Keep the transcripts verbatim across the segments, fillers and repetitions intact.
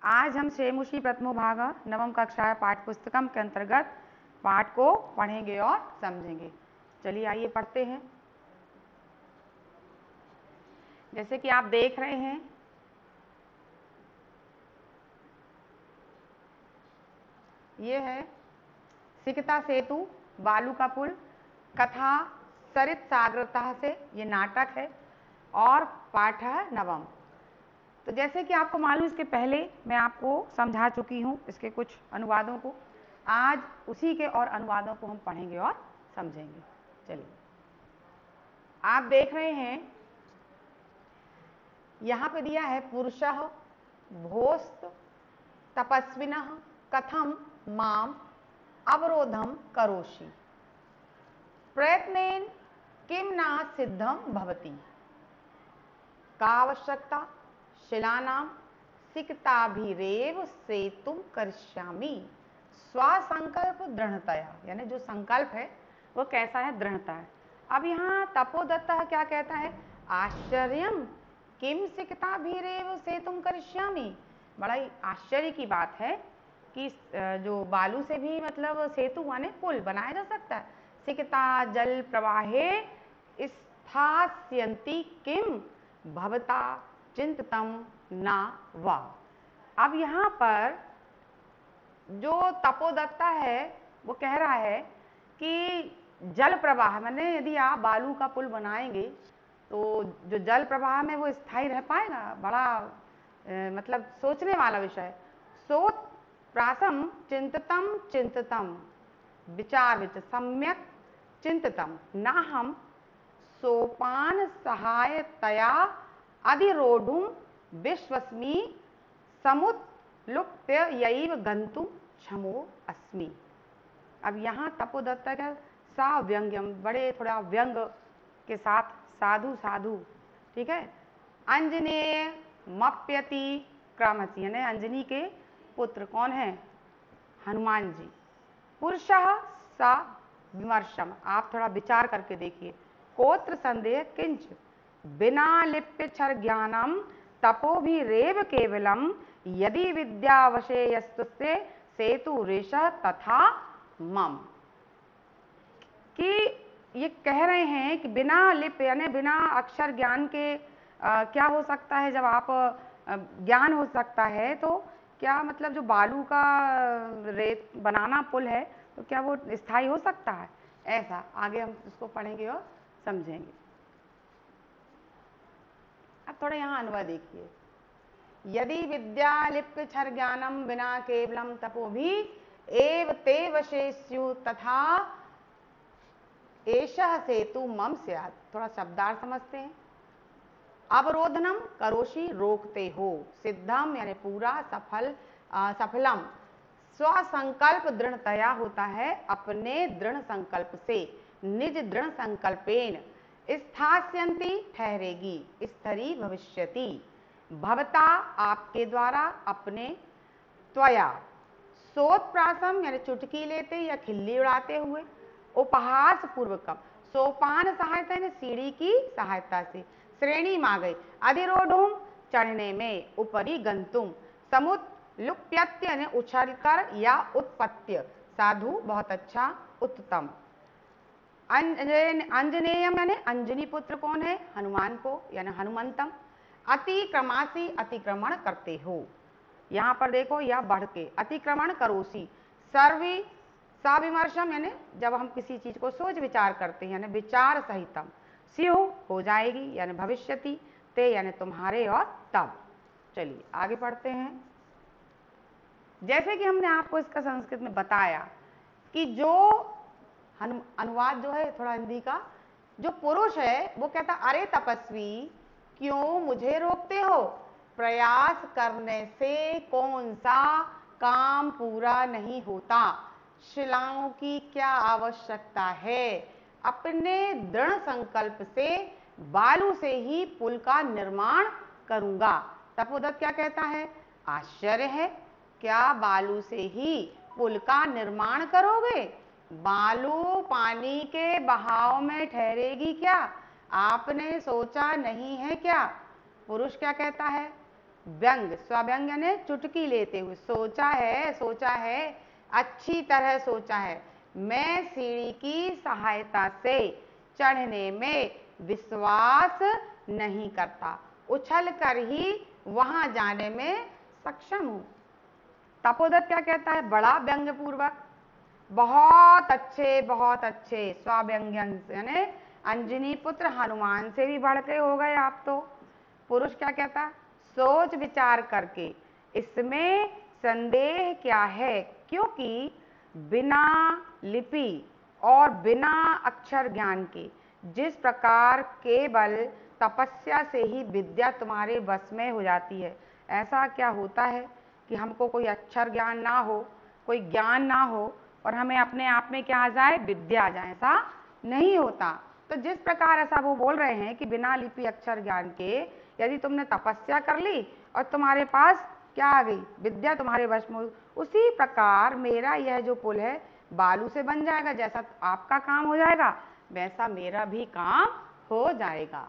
आज हम श्रेमुषी प्रथमो भाग नवम कक्षा पाठ पुस्तकम के अंतर्गत पाठ को पढ़ेंगे और समझेंगे। चलिए आइए पढ़ते हैं। जैसे कि आप देख रहे हैं, ये है सिकता सेतु, बालू का पुल, कथा सरित सागरता से, ये नाटक है और पाठ है नवम। तो जैसे कि आपको मालूम, इसके पहले मैं आपको समझा चुकी हूँ इसके कुछ अनुवादों को। आज उसी के और अनुवादों को हम पढ़ेंगे और समझेंगे। चलिए, आप देख रहे हैं यहाँ पे दिया है पुरुषः भोस्त तपस्विनः कथम माम अवरोधम करोषि प्रयत्नेन किम न सिद्धम भवति का आवश्यकता शिलानाम सिकताभिरेव सेतुम करिष्यामि स्वसंकल्प दृढ़तया। यानी जो संकल्प है वो कैसा है, दृढ़ता है। अब यहाँ तपोदत्तः क्या कहता है, आश्चर्यम किम सिकताभिरेव सेतुम करिष्यामि। बड़ा ही आश्चर्य की बात है कि जो बालू से भी मतलब सेतु माने पुल बनाया जा सकता है। सिकता जल प्रवाहे स्थास्यन्ति किम भवता चिंततम ना वा। अब यहाँ पर जो तपोदत्ता है वो कह रहा है कि जल प्रवाह माने यदि आप बालू का पुल बनाएंगे तो जो जल प्रवाह में वो स्थायी रह पाएगा। बड़ा ए, मतलब सोचने वाला विषय है। सो प्रासम चिंततम चिंततम विचार विच सम्यक चिंततम ना हम सोपान सहायतया अधिरोढ़ुम विश्वस्मि समुत्लुप्य यैव गंतुम क्षमो अस्मि। अब यहाँ तपोदत्ता का सा व्यंग्यम, बड़े थोड़ा व्यंग के साथ साधु साधु, ठीक है। अंजनेय मप्यति क्रमसी, यानी अंजनी के पुत्र कौन है, हनुमान जी। पुरुषः सा विमर्शम, आप थोड़ा विचार करके देखिए। कोत्र संदेह किंच बिना लिप्य क्षर ज्ञानम तपोभिरेव केवलम यदि विद्यावशेयस्तुस्ते सेतु रेश तथा मम। कि ये कह रहे हैं कि बिना लिप यानी बिना अक्षर ज्ञान के आ, क्या हो सकता है। जब आप ज्ञान हो सकता है तो क्या मतलब जो बालू का रेत बनाना पुल है तो क्या वो स्थायी हो सकता है। ऐसा आगे हम इसको पढ़ेंगे और समझेंगे। अब थोड़ा यहाँ अनुवाद देखिए। यदि विद्या लिप्य क्षर ज्ञानम बिना केवलम तपोभि एव ते वशेस्यु तथा एषः सेतु मम स्यात्। थोड़ा शब्दार्थ समझते हैं। अवरोधनम करोषि, रोकते हो, सिद्धम यानी पूरा, सफल आ, सफलम स्वसंकल्प दृढ़तया होता है अपने दृढ़ संकल्प से, निज दृढ़ संकल्पेन स्थास्यन्ति ठहरेगी, स्थरी भविष्यति, भवता आपके द्वारा, अपने, त्वया सोत्प्रासम यानी चुटकी लेते या खिल्ली उड़ाते हुए, उपहास पूर्वकम सोपान सहायता यानी सीढ़ी की सहायता से, श्रेणी मा गई, अधिरोढ़ुम चढ़ने में, ऊपरी गंतुम, समुत्लुप्यत्य यानी उछलकर या उत्पत्य, साधु बहुत अच्छा, उत्तम। अंजनेयम यानी अंजनी पुत्र कौन है, हनुमान को यानी हनुमंतम। अतिक्रमासी अतिक्रमण करते हो, यहाँ पर देखो या बढ़ के, अतिक्रमण करोसी, सर्वी सविमर्शम यानी जब हम किसी चीज को सोच विचार करते हैं यानी विचार सहितम, स्यु हो जाएगी यानी भविष्यति, ते यानी तुम्हारे और तब। चलिए आगे पढ़ते हैं। जैसे कि हमने आपको इसका संस्कृत में बताया कि जो अनुवाद जो है थोड़ा हिंदी का, जो पुरुष है वो कहता अरे तपस्वी क्यों मुझे रोकते हो, प्रयास करने से कौन सा काम पूरा नहीं होता, शिलाओं की क्या आवश्यकता है, अपने दृढ़ संकल्प से बालू से ही पुल का निर्माण करूंगा। तपोदत्त क्या कहता है, आश्चर्य है, क्या बालू से ही पुल का निर्माण करोगे, बालू पानी के बहाव में ठहरेगी क्या, आपने सोचा नहीं है क्या। पुरुष क्या कहता है, व्यंग, स्वव्यंग यानी चुटकी लेते हुए, सोचा है, सोचा है, अच्छी तरह सोचा है, मैं सीढ़ी की सहायता से चढ़ने में विश्वास नहीं करता, उछल कर ही वहां जाने में सक्षम हूं। तपोदत्त क्या कहता है? बड़ा व्यंग पूर्वक, बहुत अच्छे, बहुत अच्छे, स्वाव्यंग्यं यानी अंजनी पुत्र हनुमान से भी बढ़ के हो गए आप तो। पुरुष क्या कहता? सोच विचार करके इसमें संदेह क्या है, क्योंकि बिना लिपि और बिना अक्षर ज्ञान के जिस प्रकार केवल तपस्या से ही विद्या तुम्हारे वश में हो जाती है, ऐसा क्या होता है कि हमको कोई अक्षर ज्ञान ना हो, कोई ज्ञान ना हो और हमें अपने आप में क्या आ जाए? विद्या आ जाए, ऐसा नहीं होता। तो जिस प्रकार ऐसा वो बोल रहे हैं कि बिना लिपि अक्षर ज्ञान के यदि तुमने तपस्या कर ली और तुम्हारे पास क्या आ गई? विद्या तुम्हारे वश में, उसी प्रकार मेरा यह जो पुल है बालू से बन जाएगा, जैसा आपका काम हो जाएगा वैसा मेरा भी काम हो जाएगा।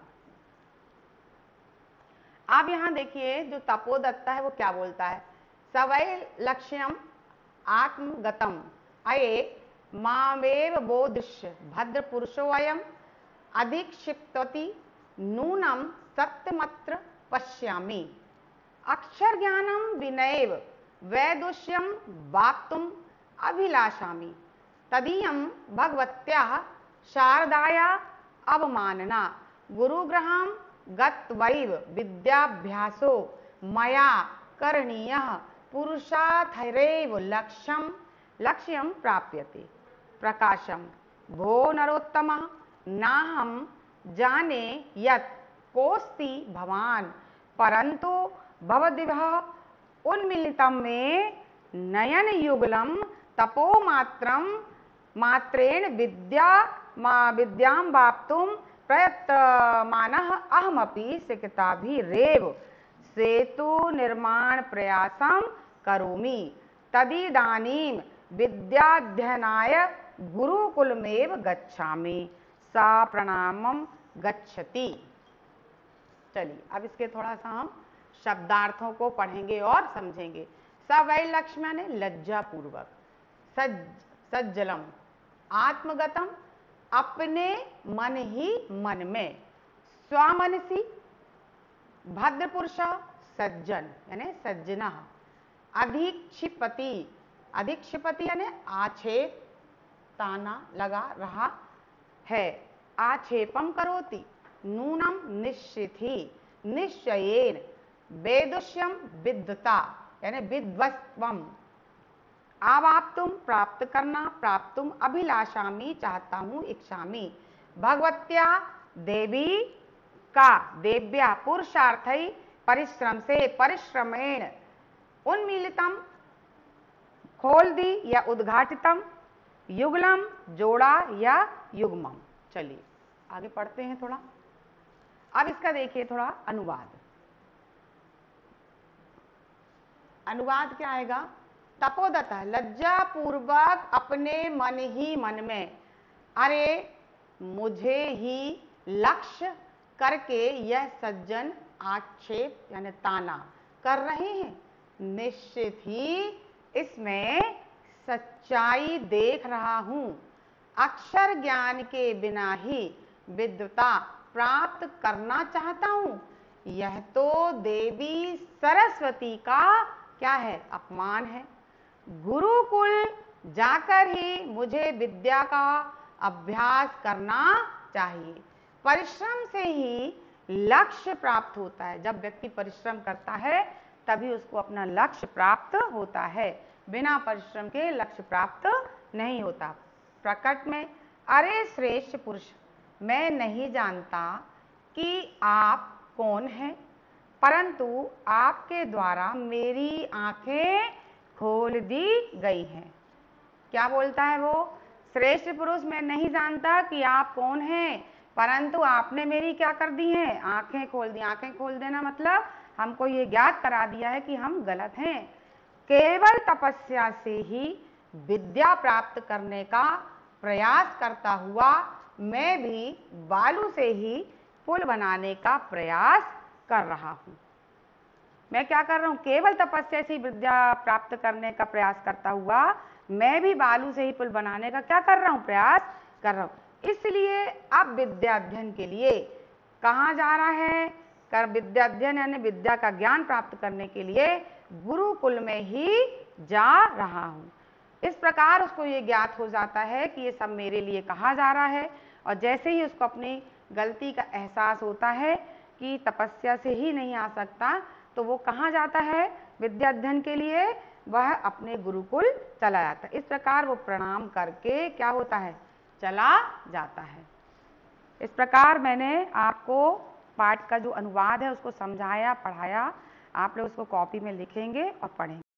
आप यहां देखिए जो तपोदत्ता है वो क्या बोलता है? सवै लक्ष्यम आत्मगतम अये मामेव बोधिष्य भद्र पुरुषोऽयम् अधिक्षिप्तवती नूनम सत्यमत्र पश्यामि अक्षर ज्ञानम विनयेव वैदुष्यम वाक्तुम अभिलाषामि तदीयं भगवत्याः शारदाया अवमानना गुरुगृहं गत्वैव विद्याभ्यासो मया करणीयः पुरुषार्थैरेव लक्ष्यं लक्ष्यं प्राप्यते। प्रकाशम भो नरोत्तमः नाहं जाने यत् कोस्ति भवान् परंतु भवद्भिः उन्मीलितं में नयन युगलम तपो मात्रम मात्रेण विद्या मा विद्यां वाप्तुं प्रयत्तमानः अहमपि सिकताभिरेव सेतु निर्माण प्रयासं करोमि तदिदानीं विद्याध्ययनाय गुरुकुलमेव गच्छामि सा प्रणामं गच्छति। चलिए अब इसके थोड़ा सा हम शब्दार्थों को पढ़ेंगे और समझेंगे। सवै लक्ष्मण ने लज्जा पूर्वक, सज सज्जलम आत्मगतम अपने मन ही मन में, स्वामनसी भद्र पुरुष सज्जन यानी सज्जना, अधिक्षिपति अधिक्षिपति यानी आक्षेप ताना लगा रहा है, आक्षेपम करोति नूनम निश्चित ही निश्चयेन वेदुष्यम विद्वता यानी विद्वस्त्वम आवाप्तुम प्राप्त करना, प्राप्तुम अभिलाषामि चाहता हूँ, इच्छामि भगवत्या देवी का देव्या पुरुषार्थै परिश्रम से परिश्रमेण उन्मीलितम खोल दी या उद्घाटितम युगलम जोड़ा या युग्मम। चलिए आगे पढ़ते हैं थोड़ा। अब इसका देखिए थोड़ा अनुवाद। अनुवाद क्या आएगा? तपोदत्त लज्जा पूर्वक अपने मन ही मन में, अरे मुझे ही लक्ष्य करके यह सज्जन आक्षेप यानी ताना कर रहे हैं, निश्चित ही इसमें सच्चाई देख रहा हूं। अक्षर ज्ञान के बिना ही विद्वता प्राप्त करना चाहता हूं। यह तो देवी सरस्वती का क्या है? अपमान है। गुरुकुल जाकर ही मुझे विद्या का अभ्यास करना चाहिए। परिश्रम से ही लक्ष्य प्राप्त होता है। जब व्यक्ति परिश्रम करता है तभी उसको अपना लक्ष्य प्राप्त होता है, बिना परिश्रम के लक्ष्य प्राप्त नहीं होता। प्रकट में, अरे श्रेष्ठ पुरुष, मैं नहीं जानता कि आप कौन हैं, परंतु आपके द्वारा मेरी आंखें खोल दी गई हैं। क्या बोलता है वो? श्रेष्ठ पुरुष, मैं नहीं जानता कि आप कौन हैं, परंतु आपने मेरी क्या कर दी है? आंखें खोल दी। आंखें खोल देना मतलब हमको ये ज्ञात करा दिया है कि हम गलत हैं। केवल तपस्या से ही विद्या प्राप्त करने का प्रयास करता हुआ मैं भी बालू से ही पुल बनाने का प्रयास कर रहा हूं। मैं क्या कर रहा हूँ, केवल तपस्या से विद्या प्राप्त करने का प्रयास करता हुआ मैं भी बालू से ही पुल बनाने का क्या कर रहा हूँ, प्रयास कर रहा हूँ। इसलिए अब विद्या अध्ययन के लिए कहाँ जा रहा है, कर विद्या अध्ययन यानी विद्या का ज्ञान प्राप्त करने के लिए गुरुकुल में ही जा रहा हूँ। इस प्रकार उसको ये ज्ञात हो जाता है कि ये सब मेरे लिए कहा जा रहा है, और जैसे ही उसको अपनी गलती का एहसास होता है कि तपस्या से ही नहीं आ सकता, तो वो कहाँ जाता है विद्या अध्ययन के लिए, वह अपने गुरुकुल चला जाता है। इस प्रकार वो प्रणाम करके क्या होता है, चला जाता है। इस प्रकार मैंने आपको पाठ का जो अनुवाद है उसको समझाया, पढ़ाया। आप लोग उसको कॉपी में लिखेंगे और पढ़ेंगे।